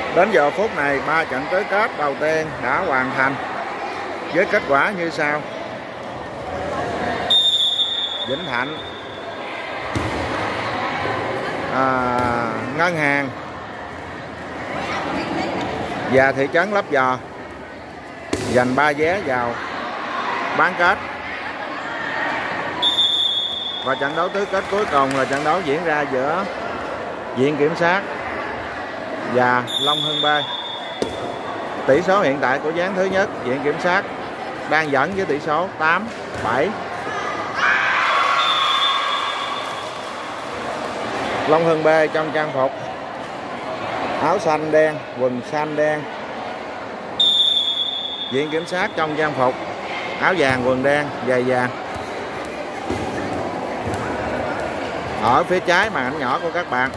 Đến giờ phút này 3 trận tứ kết đầu tiên đã hoàn thành với kết quả như sau. Vĩnh Thạnh, Ngân Hàng và thị trấn Lấp Vò giành 3 vé vào bán kết. Và trận đấu tứ kết cuối cùng là trận đấu diễn ra giữa Viện Kiểm sát và Long Hưng B. Tỷ số hiện tại của ván thứ nhất, Viện Kiểm sát đang dẫn với tỷ số 8-7. Long Hưng B trong trang phục áo xanh đen, quần xanh đen. Viện Kiểm sát trong trang phục áo vàng, quần đen, giày vàng. Ở phía trái màn ảnh nhỏ của các bạn.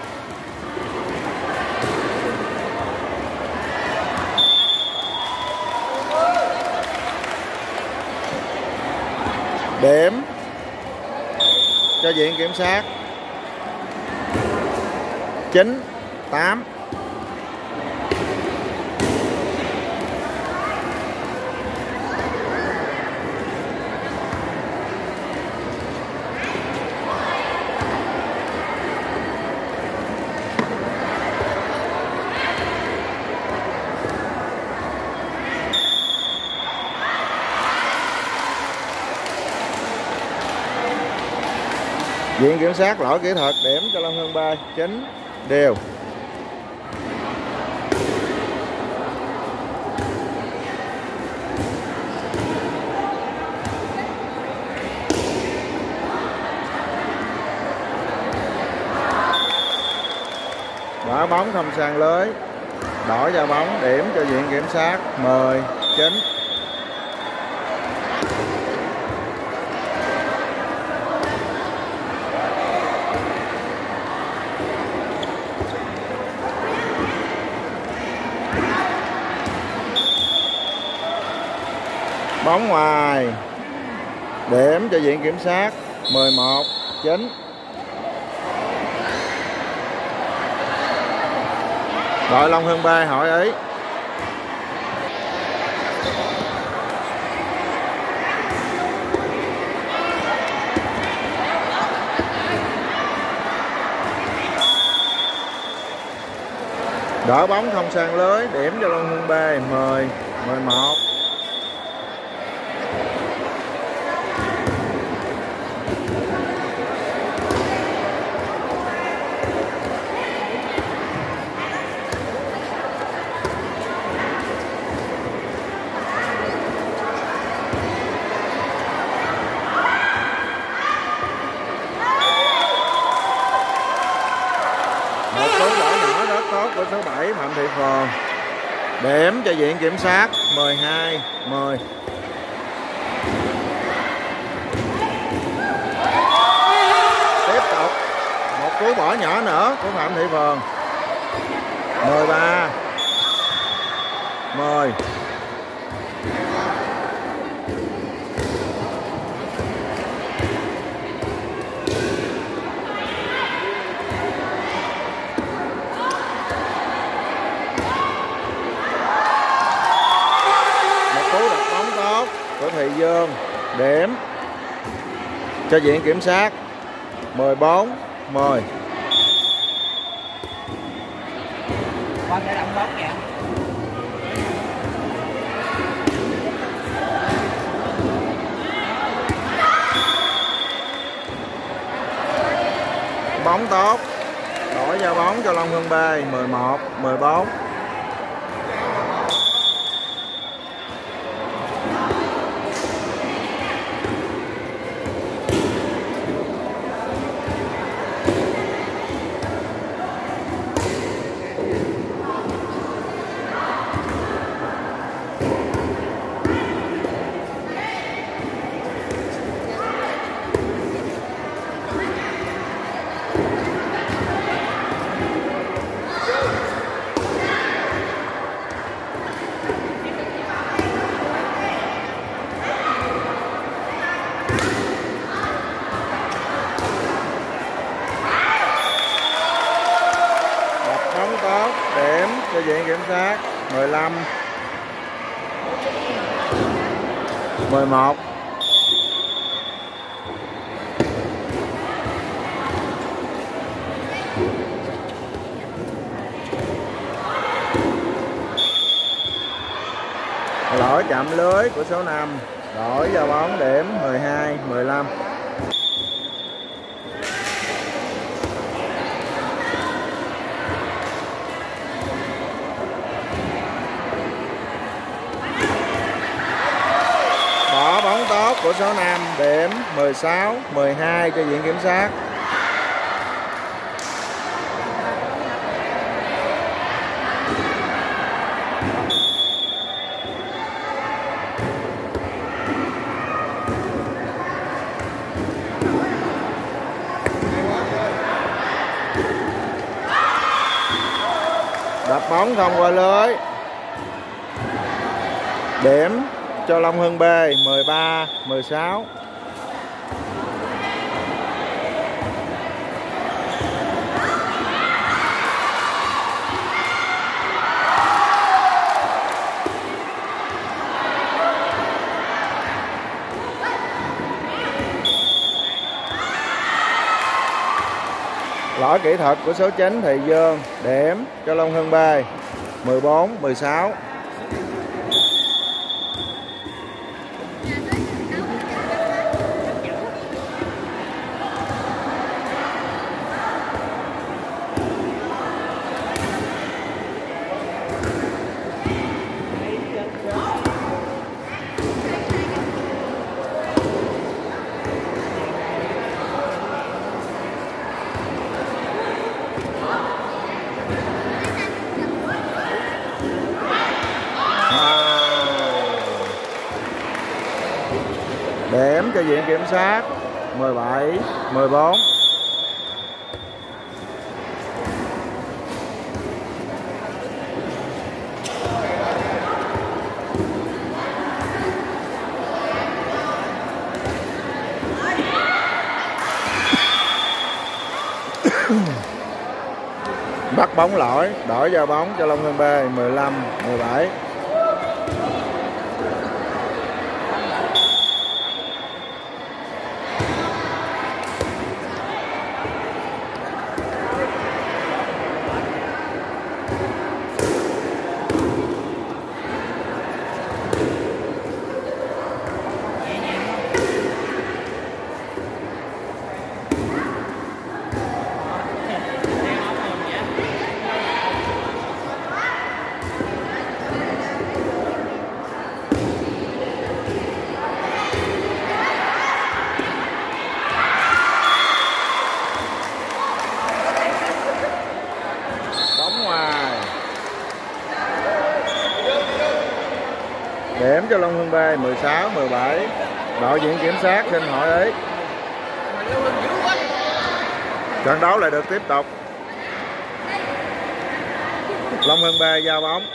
Điểm cho Viện Kiểm sát 9-8. Viện Kiểm sát lỗi kỹ thuật, điểm cho Long Hưng B 9 đều. Đá bóng không sang lưới, đổi ra bóng, điểm cho Viện Kiểm sát 10-9. Bóng ngoài, điểm cho Viện Kiểm sát 11-9. Đội Long Hưng B hỏi ý. Đỡ bóng không sang lưới, điểm cho Long Hưng B 10-11. Của số 7 Phạm Thị Phường, điểm cho Viện Kiểm sát 12-10. Tiếp tục một cú bỏ nhỏ nữa của Phạm Thị Phường 13-10. Của Thị Dương, điểm cho Viện Kiểm sát 14-10. Con sẽ đóng bóng kìa. Bóng tốt, đổi ra bóng cho Long Hưng B 11-14. tốt, điểm cho viện kiểm sát. 15 11. Lỗi chạm lưới của số 5. Lỗi vào bóng, điểm 12 15. Bỏ bóng tốt của số 5, điểm 16 12 cho viện kiểm sát. Đập bóng không qua lưới. Điểm cho Long Hưng B 13 16. Lỗi kỹ thuật của số 9 Thị Dương, điểm cho Long Hưng B 14 16. Điểm cho viện kiểm sát 17 14. Bắt bóng lỗi, đổi vào bóng cho Long Hưng B 15 17. Điểm cho Long Hưng B 16 17. Đội viện kiểm sát xin hỏi ý. Trận đấu lại được tiếp tục. Long Hưng B giao bóng.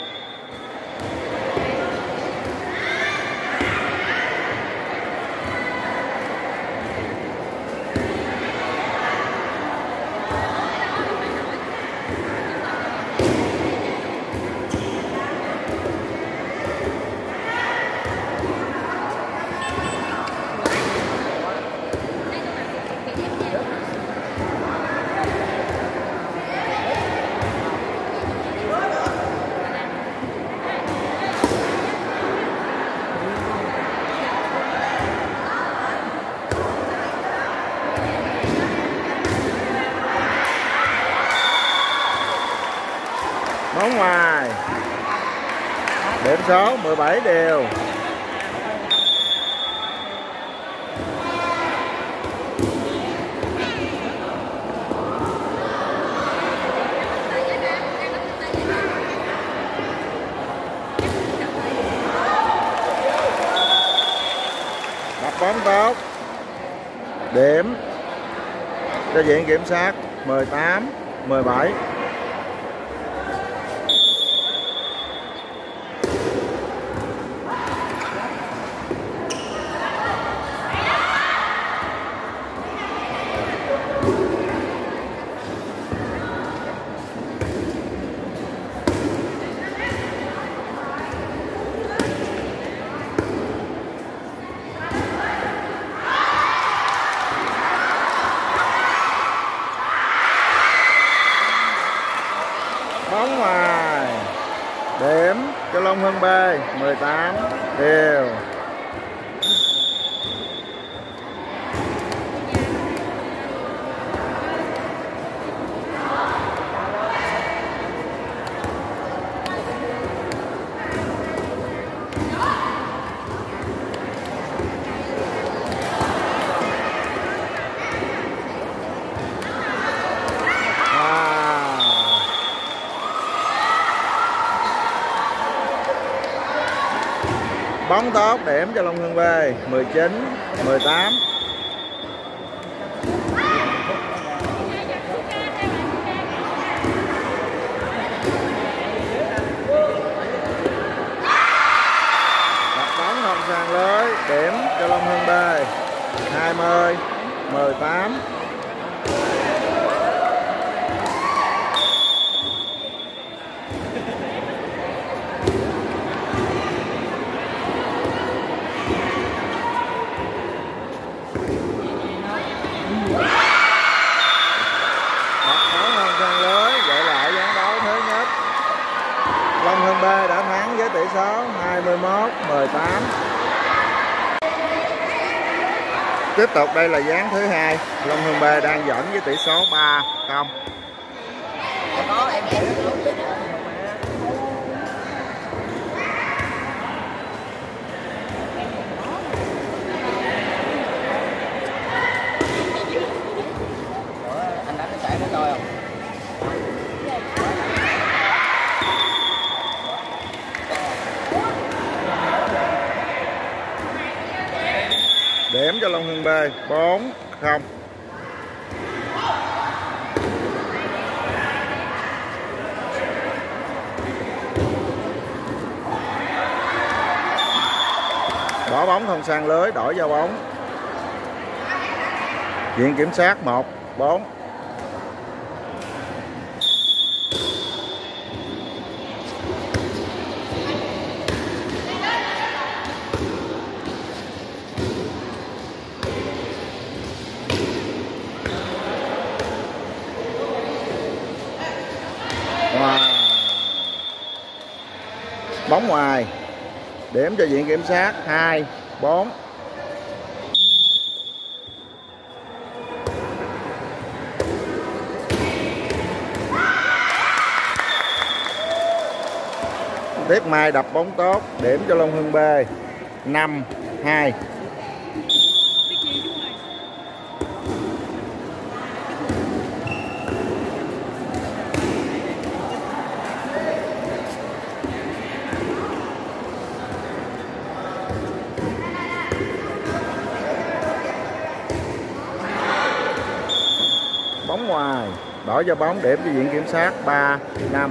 Bóng ngoài. Điểm số 17 đều. Đập bóng tốt. Điểm cho viện kiểm sát 18 17. Bóng ngoài. Điểm cho Long Hưng B 18 đều. Bóng tốt, điểm cho Long Hưng B 19 18. Đặt bóng không sang lưới, điểm cho Long Hưng B 20 18. Long Hưng B đã thắng với tỷ số 21-18. Tiếp tục đây là ván thứ hai, Long Hưng B đang dẫn với tỷ số 3-0. Anh đánh nó chạy nó coi không? Điểm cho Long Hưng B 4-0. Bỏ bóng không sang lưới, đổi vào bóng. Viện kiểm sát 1-4. Bóng ngoài. Điểm cho viện kiểm sát 2-4. Tiếp Mai đập bóng tốt, điểm cho Long Hưng B 5-2. Bóng ngoài, đổi cho bóng, điểm cho viện kiểm sát 3-5.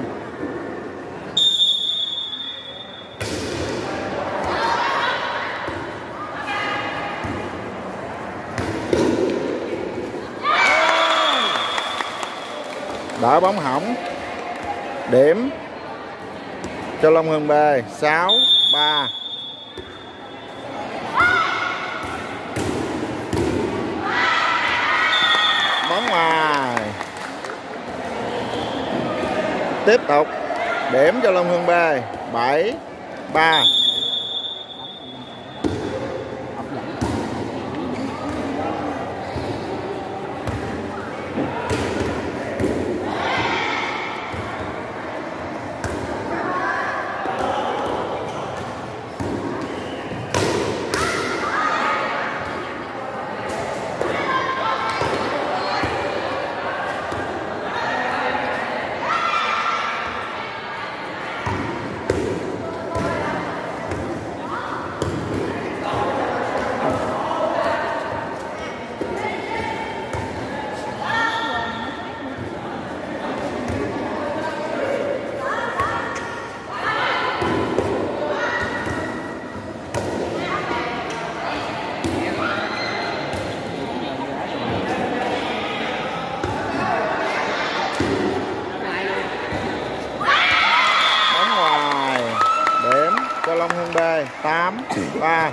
Đỡ bóng hỏng, điểm cho Long Hưng B 6-3. Bóng ngoài. Tiếp tục, điểm cho Long Hưng B 7-3. Long Hưng B 8-3.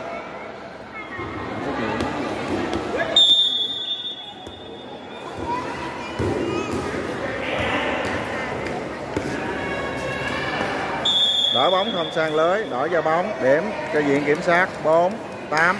Đổi bóng không sang lưới, đổi ra bóng, điểm cho Viện Kiểm sát 4-8.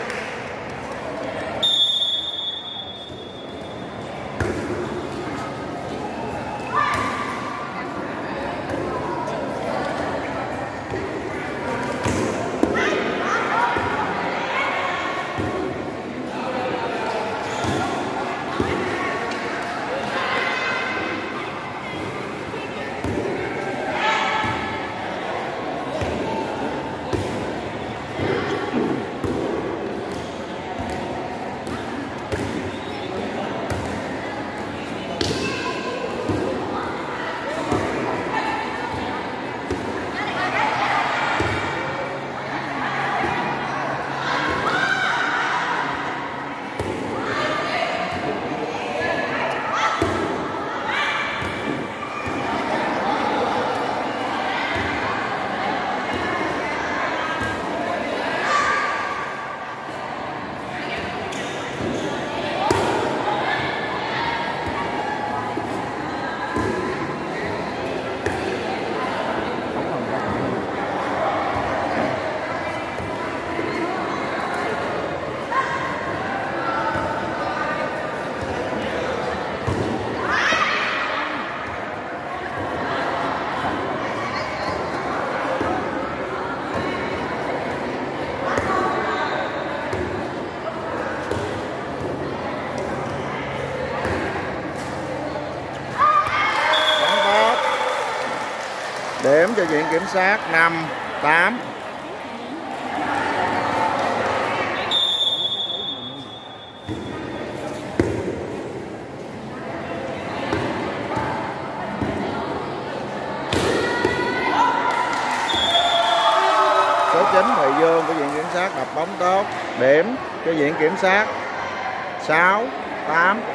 Điểm cho Viện Kiểm sát 5-8. Số 9 Thùy Dương của Viện Kiểm sát đập bóng tốt. Điểm cho Viện Kiểm sát 6-8.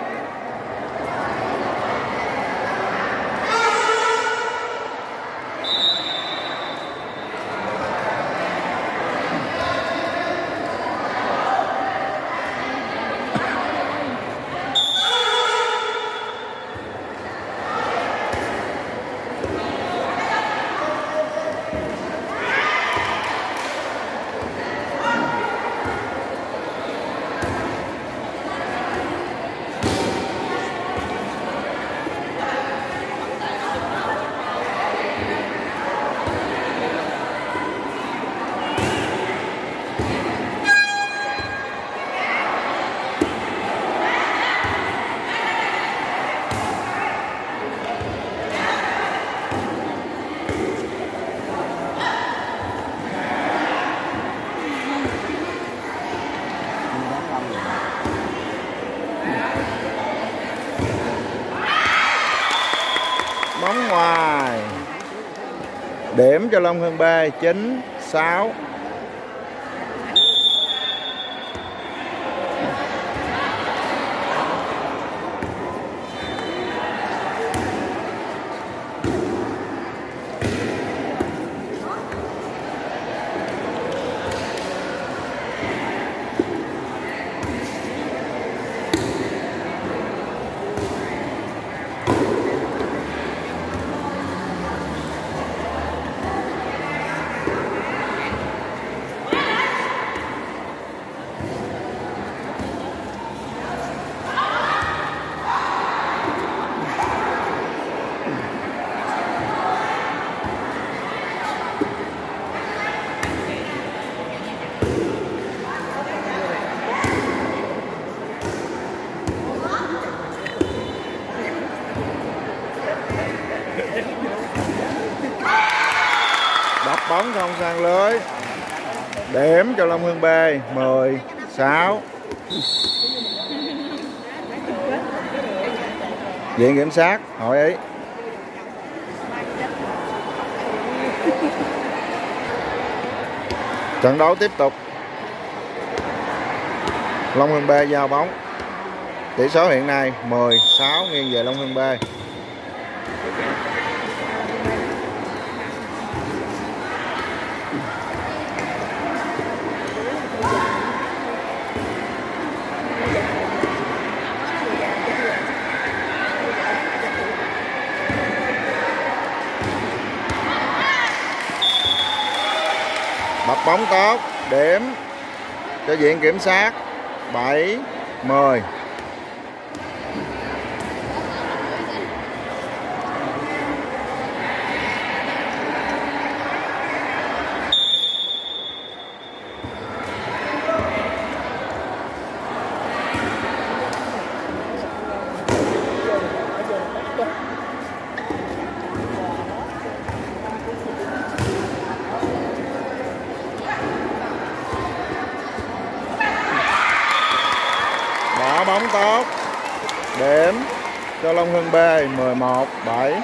Bóng ngoài. Điểm cho Long Hưng B 9-6. Đập bóng không sang lưới. Điểm cho Long Hưng B 10-6. Viện Kiểm sát hội ý. Trận đấu tiếp tục. Long Hưng B giao bóng. Tỷ số hiện nay 10-6 nghiêng về Long Hưng B. Đập bóng tốt, điểm cho Viện Kiểm sát 7-10. Đá bóng tốt, điểm cho Long Hưng B 11-7.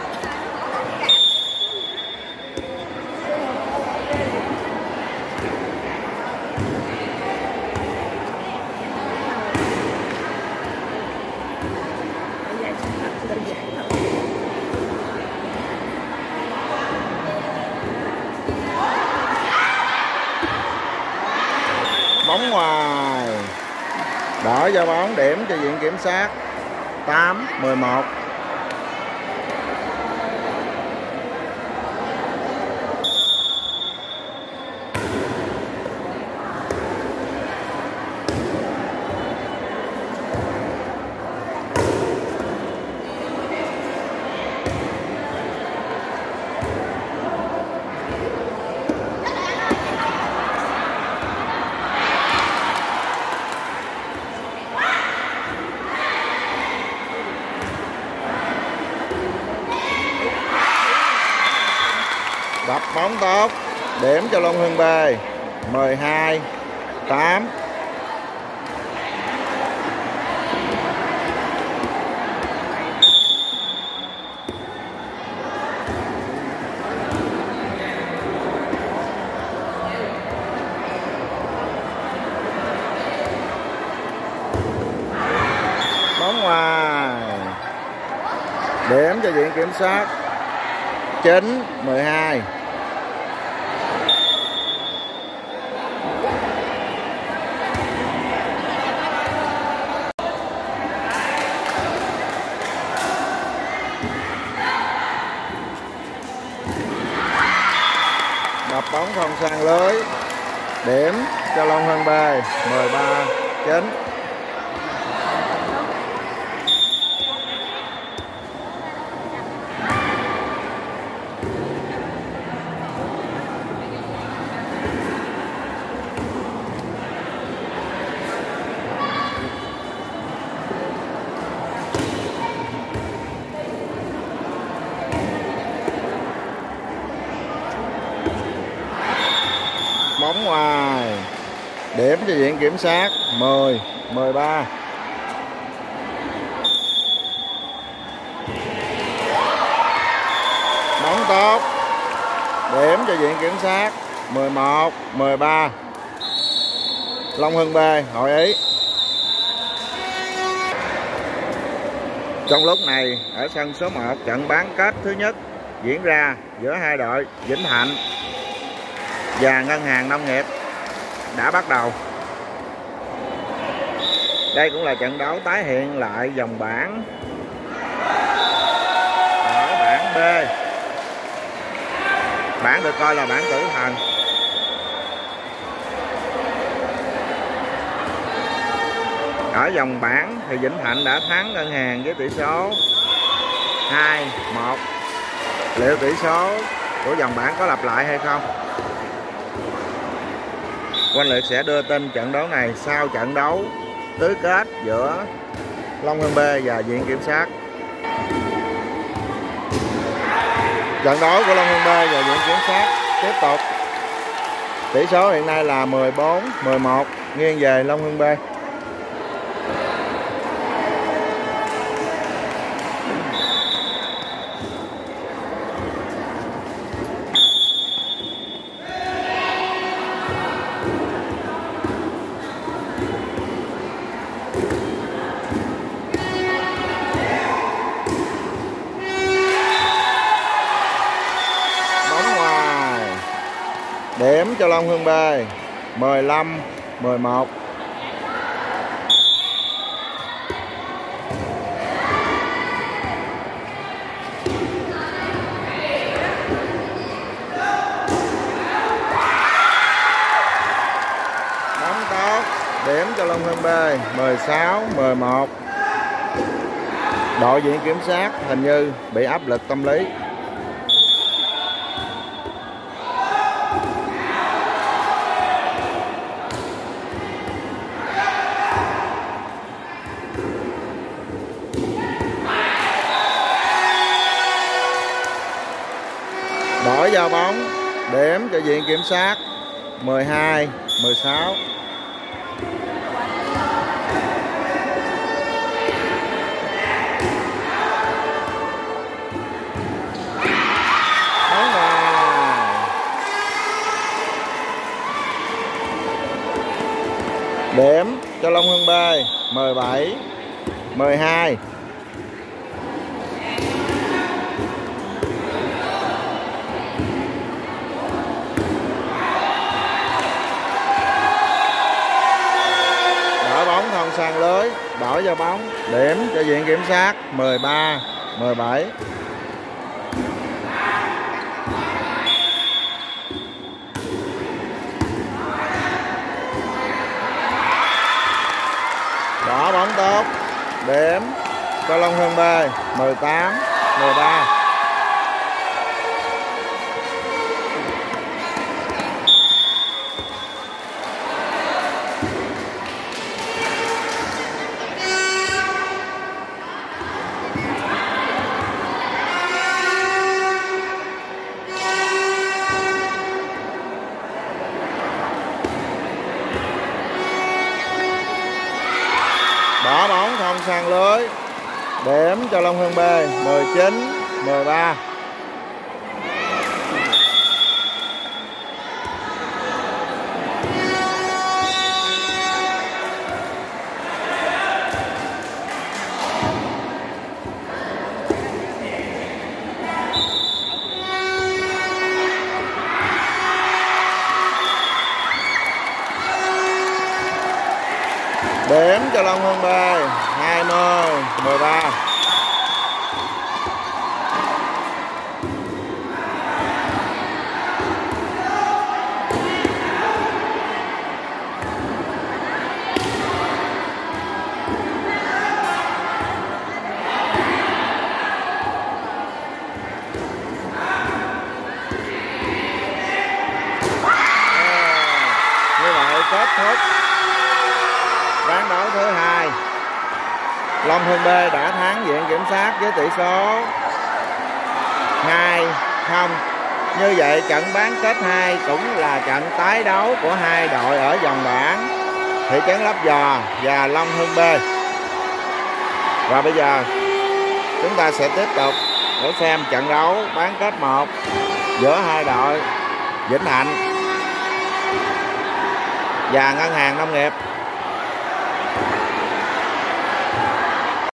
Bóng ngoài, đỡ ra bóng, điểm cho Viện Kiểm sát 8-11. Đập bóng tốt, điểm cho Long Hưng B 12-8. Bóng ngoài, điểm cho Viện Kiểm sát 9-12. Đập bóng không sang lưới, điểm cho Long Hưng B 13-9. Bóng ngoài, điểm cho Viện Kiểm sát 10-13. Bóng tốt, điểm cho Viện Kiểm sát 11-13. Long Hưng B hội ý. Trong lúc này ở sân số 1, trận bán kết thứ nhất diễn ra giữa hai đội Vĩnh Thạnh và Ngân hàng Nông nghiệp đã bắt đầu. Đây cũng là trận đấu tái hiện lại vòng bảng ở bảng B. Bảng được coi là bảng tử thần. Ở vòng bảng thì Vĩnh Thạnh đã thắng Ngân hàng với tỷ số 2-1. Liệu tỷ số của vòng bảng có lặp lại hay không? Quang Liệt sẽ đưa tin trận đấu này sau trận đấu tứ kết giữa Long Hưng B và Viện Kiểm sát. Trận đấu của Long Hưng B và Viện Kiểm sát tiếp tục. Tỷ số hiện nay là 14-11 nghiêng về Long Hưng B. Điểm cho Long Hưng B 15-11. cho Long Hưng B. 16-11. Đội diện kiểm sát hình như bị áp lực tâm lý. Đổi vào bóng, điểm cho diện kiểm sát. 12-16. Bóng vào. Điểm cho Long Hưng B. 17-12. Bóng thông sang lưới, đổi vào bóng, điểm cho diện kiểm sát. 13-17. Đỏ bóng tốt, điểm cho Long Hưng B. 18-13. Đỏ bóng thông sang lưới, điểm cho Long Hưng B. 19-13. Điểm cho Long Hưng B. 20-13. Như vậy kết thúc ván đấu thứ 2. Long Hưng B đã thắng diện kiểm sát với tỷ số 2-0. Như vậy trận bán kết 2 cũng là trận tái đấu của hai đội ở vòng bảng, thị trấn Lấp Vò và Long Hưng B. Và bây giờ chúng ta sẽ tiếp tục để xem trận đấu bán kết 1 giữa hai đội Vĩnh Thạnh và Ngân hàng Nông nghiệp.